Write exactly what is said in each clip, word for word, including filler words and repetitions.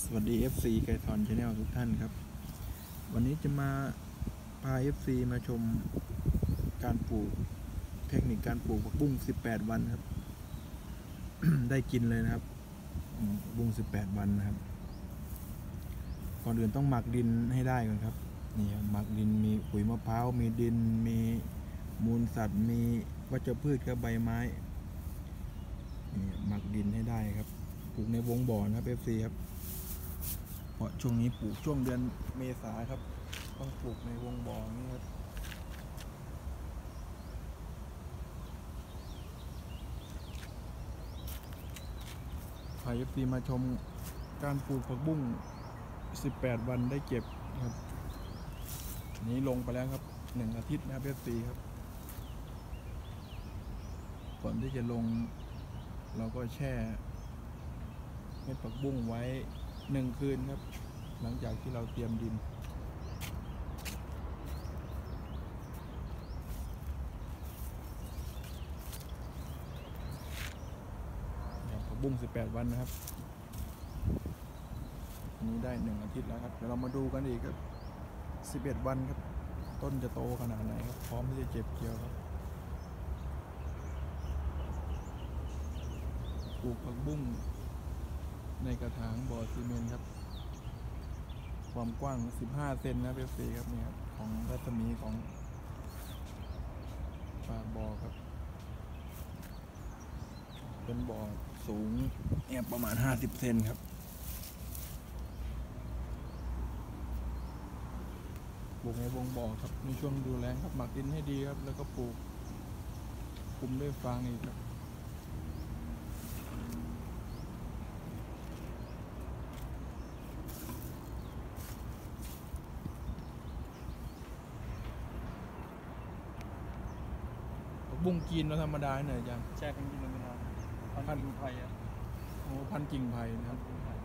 สวัสดี เอฟ ซี ไก่ทอน Channel ทุกท่านครับวันนี้จะมาพา เอฟ ซี มาชมการปลูกเทคนิคการปลูกผักบุ้งสิบแปดวันครับ ได้กินเลยนะครับผักบุ้งสิบแปดวันนะครับก่อนอื่นต้องหมักดินให้ได้ก่อนครับนี่หมักดินมีปุ๋ยมะพร้าวมีดินมีมูลสัตว์มีวัชพืชครับใบไม้นี่หมักดินให้ได้ครับปลูกในวงบ่อนะครับ เอฟ ซี ครับเพราะช่วงนี้ปลูกช่วงเดือนเมษาครับต้องปลูกในวงบ่อนี้ครับพา เอฟ ซี มาชมการปลูกผักบุ้งสิบแปดวันได้เก็บครับนี้ลงไปแล้วครับหนึ่งอาทิตย์นะครับ เอฟ ซี ครับก่อนที่จะลงเราก็แช่เม็ดผักบุ้งไว้หนึ่งคืนครับหลังจากที่เราเตรียมดินผักบุ้งสิบแปดวันนะครับอันนี้ได้หนึ่งอาทิตย์แล้วครับเดี๋ยวเรามาดูกันอีกครับสิบเอ็ดวันครับต้นจะโตขนาดไหนครับพร้อมที่จะเก็บเกี่ยวครับปลูกผักบุ้งในกระถางบ่อซีเมนต์ครับความกว้างสิบห้าเซนนะเอฟซีครับนี่ครับของรัศมีของปากบ่อครับเป็นบ่อสูงเนี่ยประมาณห้าสิบเซนครับปลูกในวงบ่อครับในช่วงดูแลครับหมักดินให้ดีครับแล้วก็ปลูกคลุมด้วยฟางอีกครับบุ้งจีนเราธรรมดาเนี่ยอาจารย์ใช่เป็นกินธรรมดาพันกิ่งไผ่อะโอ้พันกิ่งไผ่นะครับ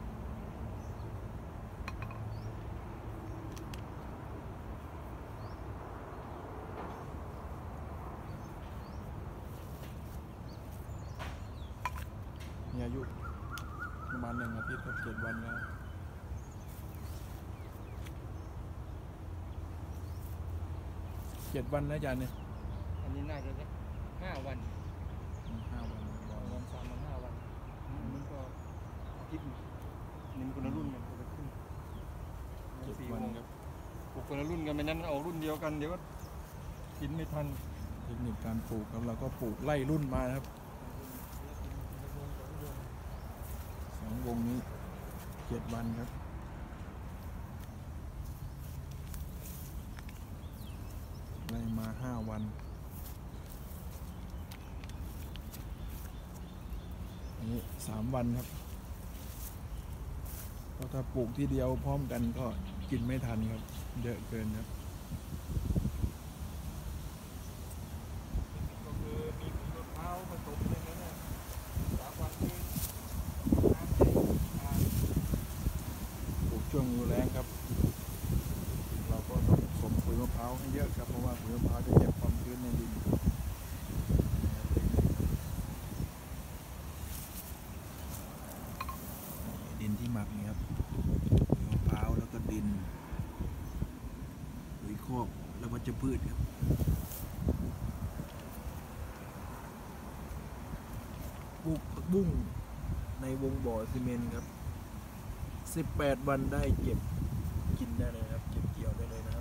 มีอายุประมาณหนึ่งอาทิตย์ครับเจ็ดวันแล้วเจ็ดวันนะอาจารย์เนี่ยอันนี้น่าจะห้าวันห้าวันวันสามวันห้าวันมันก็อาทิตย์นี่มันคนละรุ่นกันคนละครึ่งเจ็ดวันครับปลูกคนละรุ่นกันไม่นั้นเอารุ่นเดียวกันเดี๋ยวก็กินไม่ทันเทคนิคการปลูกครับเราก็ปลูกไล่รุ่นมาครับสองวงนี้เจ็ดวันครับไล่มาห้าวันอันนี้สามวันครับเพราะถ้าปลูกที่เดียวพร้อมกันก็กินไม่ทันครับเยอะเกินครับก็คือมีมะพร้าวผสมเลยนะสามวันนี้ปลูกช่วงฤดูแล้งครับเราก็ต้องผสมปุ๋ยมะพร้าวให้เยอะครับเพราะว่าปุ๋ยมะพร้าวจะเก็บความชื้นในดินดินที่หมักนี่ครับปุ๋ยมะพร้าวแล้วก็ดินปุ๋ยคอกแล้ววัชพืชครับปลูกผักบุ้งในวงบ่อซีเมนต์ครับสิบแปดวันได้เก็บกินได้เลยครับเก็บเกี่ยวได้เลยนะครับ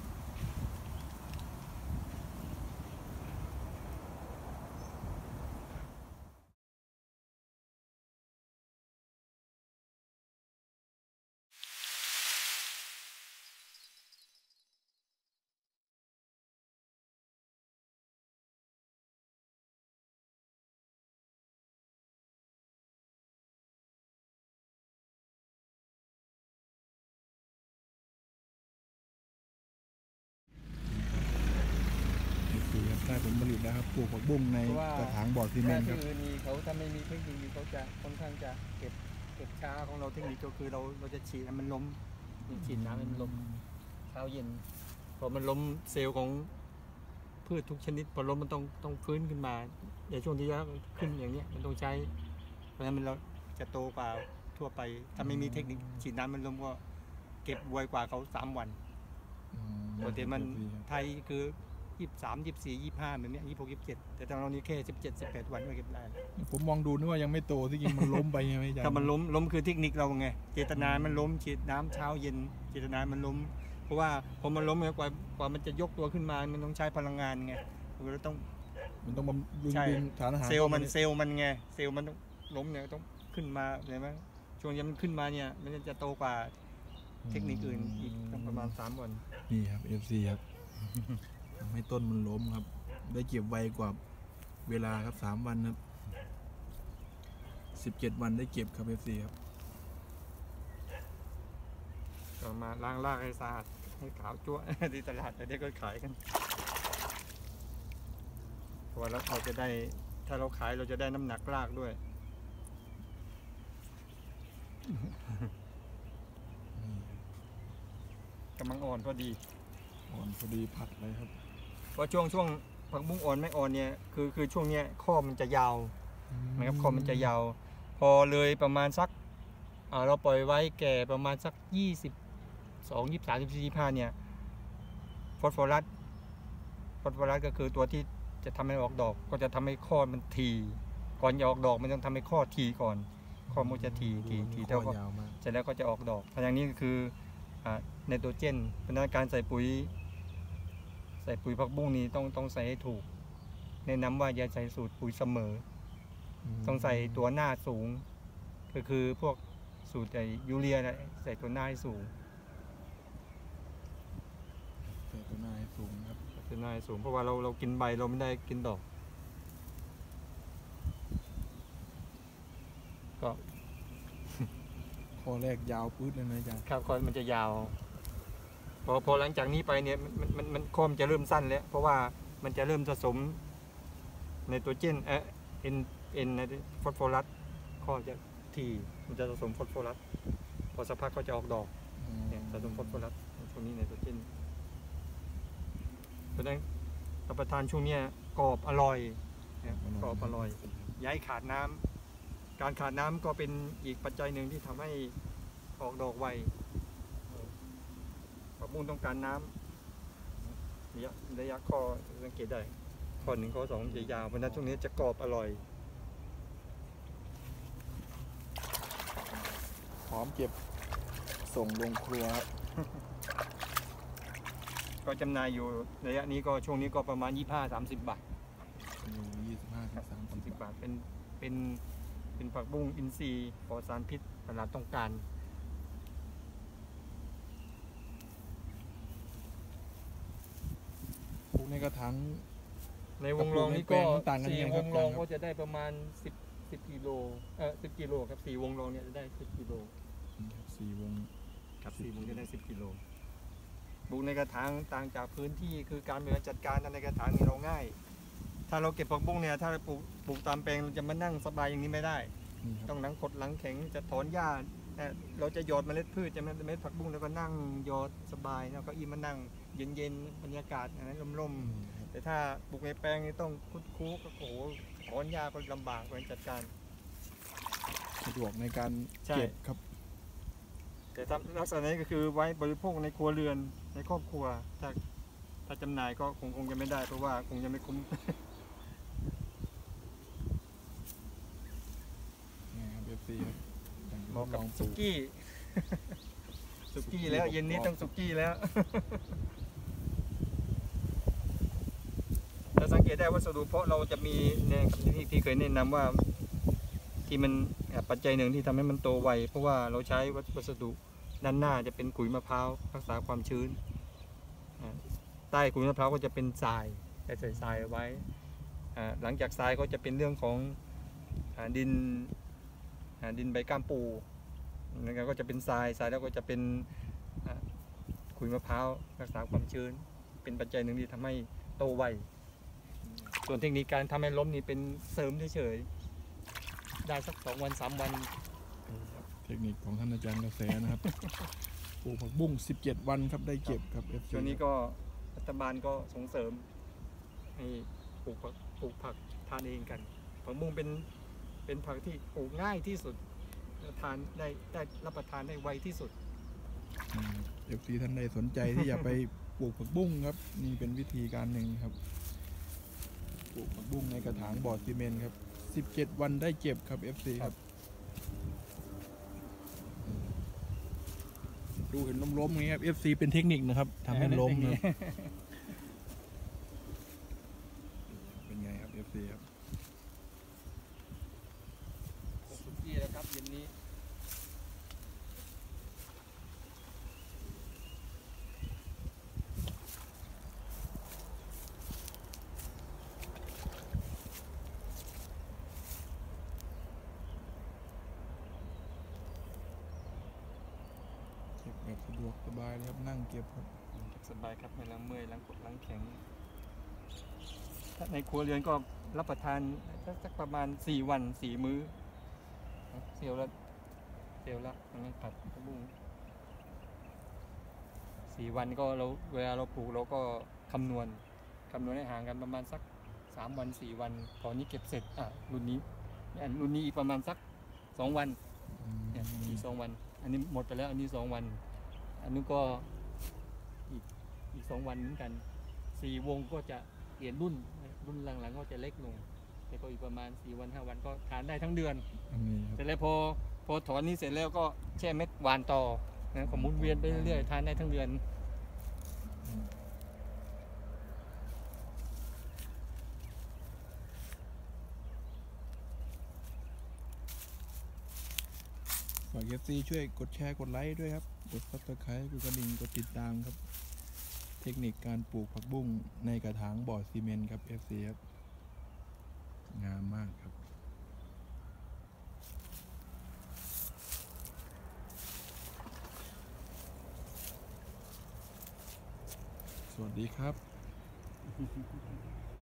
ได้ผลผลิตแล้วครับปลูกผักบุ้งในกระถางบ่อซีเมนต์ครับที่อื่นนี่เขาถ้าไม่มีเทคนิคนี้เขาจะค่อนข้างจะเก็บเก็บช้าของเราเทคนิคก็คือเราเราจะฉีดให้มันล้มฉีดน้ำให้มันล้มเช้าเย็นพอมันล้มเซลล์ของพืชทุกชนิดพอล้มมันต้องต้องฟื้นขึ้นมาในช่วงที่ยะขึ้นอย่างเนี้ยมันต้องใช้เพราะฉะนั้นมันเราจะโตกว่าทั่วไป ถ้าไม่มีเทคนิคฉีดน้ำมันลมก็เก็บไวกว่าเขาสามวันอืปกติมันเอฟซีครับไทยคือยี่สิบสามยี่สิบสี่ยี่สิบห้าแบบเนี้ยยี่สิบหกยี่สิบเจ็ดแต่ตอนนี้แค่สิบเจ็ดสิบแปดวันก็เก็บได้แล้วผมมองดูนึกว่ายังไม่โตที่จริงมันล้มไปใช่ไหมอาจารย์ถ้ามันล้มล้มคือเทคนิคเราไงเจตนามันล้มฉีดน้ำเช้าเย็นเจตนามันล้ม เพราะว่าพอมันล้มเนี่ยกว่ากว่ามันจะยกตัวขึ้นมามันต้องใช้พลังงานไงมันก็ต้องมันต้องบำรุงใช่ดินฐานอาหารเซลล์มันเซลล์มันไงเซลล์มันต้องล้มเนี่ยต้องขึ้นมาเห็นไหมช่วงนี้มันขึ้นมาเนี่ยมันจะโตกว่าเทคนิคอื่นอีกต้องประมาณสามวันนี่ครับ เอฟ ซี ครับ ทำให้ต้นมันล้มครับ ได้เก็บไวกว่าเวลาครับสามวันครับสิบเจ็ดวันได้เก็บครับ เอฟ ซี ครับก็มาล้างรากให้สะอาดให้ขาวจั๊วะ ที่ตลาดเดี๋ยวก็ขายกันเพราะว่าเราเราจะได้ถ้าเราขายเราจะได้น้ำหนักรากด้วย กำลังอ่อนพอดีอ่อนพอดีผัดเลยครับเพราะช่วงช่วงผักบุ้งอ่อนไม่อ่อนเนี่ยคือคือช่วงเนี้ยข้อมันจะยาวนะครับข้อมันจะยาว พอเลยประมาณสักอ่าเราปล่อยไว้แก่ประมาณสักยี่สิบสองยี่สิบสามยี่สิบสี่ยี่สิบห้าเนี่ยฟอสฟอรัสฟอสฟอรัสก็คือตัวที่จะทำให้ออกดอกก็จะทำให้ข้อมันทีก่อนจะออกดอกมันต้องทำให้ข้อทีก่อน ข้อมันจะทีทีทีเท่าก็ยาวมากเสร็จแล้วก็จะออกดอกเพราะอย่างนี้ก็คือไนโตรเจนเพราะฉะนั้นการใส่ปุ๋ยใส่ปุ๋ยผักบุ้งนี้ต้องต้องใส่ให้ถูกแนะนำว่าอย่าใส่สูตรปุ๋ยเสมอ ต้องใส่ตัวหน้าสูง ก็คือพวกสูตรใส่ยูเรียนะใส่ตัวหน้าให้สูงใส่ตัวหน้าให้สูงครับตัวหน้าให้สูงเพราะว่าเราเรากินใบเราไม่ได้กินดอก ก็ข้อแรกยาวปื๊ดเลยนะอาจารย์ครับคอยมันจะยาว พอพอหลังจากนี้ไปเนี่ยมันมันมันข้อมันจะเริ่มสั้นแล้วเพราะว่ามันจะเริ่มผสมในตัวเจนเออเอ็นเอ็นในฟอสฟอรัสข้อจะทีมันจะผสมฟอสฟอรัสพอสักพักก็จะออกดอกเนี่ยผสมฟอสฟอรัสช่วงนี้ในตัวเจนเพราะฉะนั้นรับประทานช่วงเนี้ยกรอบอร่อยเนี่ยกรอบอร่อยย้ายขาดน้ำการขาดน้ำก็เป็นอีกปัจจัยหนึ่งที่ทำให้ออกดอกไวผักบุ้งต้องการน้ำระยะระยะข้อสังเกตได้ข้อหนึ่งข้อสองจะยาวเพราะฉะนั้นช่วงนี้จะกรอบอร่อยพร้อมเก็บส่งลงครัวครับก็จำหน่ายอยู่ระยะนี้ก็ช่วงนี้ก็ประมาณยี่สิบห้า สามสิบบาทอยู่ยี่สิบห้าถึงสามสามสิสิบบบาทบาทเป็นเป็นเป็นผักบุ้งอินทรีย์ปลอดสารพิษตลาดต้องการปลูกในกระถางในวงรองนี้ก็ปลูกในแปลงมันต่างกันสี่ยังไงวครับงรองอาจารย์ครับก็จะได้ประมาณสิบ สิบกิโลเออสิบกิโลครับสี่วงรองเนี่ยจะได้สิบกิโลสี่วงครับสิบสี่วงจะได้สิบกิโลปลูกในกระถางต่างจากพื้นที่คือการบริหารจัดการในกระถางนี่เราง่าย ถ้าเราเก็บผักบุ้งเนี่ยถ้าเราปลูกปลูกตามแปลงเราจะมานั่งสบายอย่างนี้ไม่ได้นี่คต้รัอบ งหลังขดหลังแข็งจะถอนหญ้าเอ่อเราจะหยอดเมล็ดพืชจะเมล็ดผักบุ้งแล้วก็นั่งหยอดสบายแล้วก็อีมานั่งเย็นๆบรรยากาศอะไรร่มนี่ครับๆแต่ถ้าปลูกในแปลงนี่ต้องคุดคูก็โอ้โหถอนหญ้าก็ลำบากการจัดการสะดวกในการใช่เก็บครับแต่ถ้าลักษณะนี้ก็คือไว้บริโภคในครัวเรือนในครอบครัวถ้าถ้าจำหน่ายก็คงคงจะไม่ได้เพราะว่าคงจะไม่คุ้มนี่ครับ เอฟ ซี ครับเหมาะกับลองปสุลูกี้ สุกี้แล้วเย็นนี้ต้องสุกี้แล้ว เราสังเกตได้วัสดุเพราะเราจะมีเนี่ยที่ที่เคยแนะนำว่าที่มันปัจจัยหนึ่งที่ทำให้มันโตไวเพราะว่าเราใช้วัสดุด้านหน้าจะเป็นขุยมะพร้าวรักษาความชื้นอ่าใต้ขุยมะพร้าวก็จะเป็นทรายแต่ใส่ทรายเอาไว้อ่าหลังจากทรายก็จะเป็นเรื่องของอ่าดินอ่าดินใบก้ามปูแล้วก็จะเป็นทรายทรายแล้วก็จะเป็นอ่าขุยมะพร้าวรักษาความชื้น เป็นปัจจัยหนึ่งที่ทำให้โตไวส่วนเทคนิคการทำให้ล้มนี่เป็นเสริมเฉยๆได้สักสองวันสามวันเทคนิคของท่านอาจารย์กระแสนะครับ ปลูกผักบุ้งสิบเจ็ดวันครับได้เก็บครับ เอฟ ซีช่วงนี้ก็รัฐบาลก็ส่งเสริมให้ปลูกผักปลูกผักทานเองกันผักบุ้งเป็นเป็นผักที่ปลูกง่ายที่สุดทานได้ได้รับประทานได้ไวที่สุดเอฟซีท่านใดสนใจที่อยากไปปลูกผักบุ้งครับ นี่เป็นวิธีการหนึ่งครับปลูกผักบุ้งในกระถางบ่อซีเมนต์ครับสิบเจ็ดวันได้เก็บครับ เอฟ ซี ครับดูเห็นล้มๆอย่างนี้ครับ เอฟ ซี เป็นเทคนิคนะครับทำให้ล้มนะเป็นไงครับ เอฟ ซี ครับสุกี้แล้วครับเย็นนี้เก็บแบบสะดวกสบายเลยครับนั่งเก็บครับสบายครับไม่ล้างเมื่อยล้างกดล้างแข็งถ้าในครัวเรือนก็รับประทานสักประมาณสี่วันสี่มื้อเซลล์ละเซลล์ละอย่างนั้นผัดผักบุ้งสี่วันก็เราเวลาเราปลูกเราก็คำนวณคำนวณให้ห่างกันประมาณสักสามวันสี่วันพอนี้เก็บเสร็จอ่ะรุ่นนี้อันรุ่นนี้อีกประมาณสักสองวันเนี่ยอีกสองวันอันนี้หมดไปแล้วอันนี้สองวันอันนู้นก็อีกอีกสองวันเหมือนกันสี่วงก็จะเปลี่ยนรุ่นรุ่นหลังๆก็จะเล็กลงแต่ก็อีกประมาณสี่วันห้าวันก็ทานได้ทั้งเดือนอันนี้ครับเสร็จแล้วพอพอถอนนี้เสร็จแล้วก็แช่เม็ดหวานต่อนะก็หมุนเวียนไปเรื่อยๆทานได้ทั้งเดือนฝาก เอฟ ซี ช่วยกดแชร์กดไลค์ด้วยครับกด ซับสไครบ์ กดกระดิ่งกดติดตามครับ เทคนิคการปลูกผักบุ้งในกระถางบ่อซีเมนต์ครับ เอฟ ซี ครับงามมากครับสวัสดีครับ